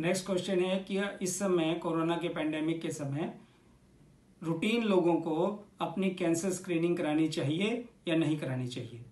Next question है कि इस समय कोरोना के पैंडेमिक के समय रूटीन लोगों को अपनी कैंसर स्क्रीनिंग करानी चाहिए या नहीं करानी चाहिए।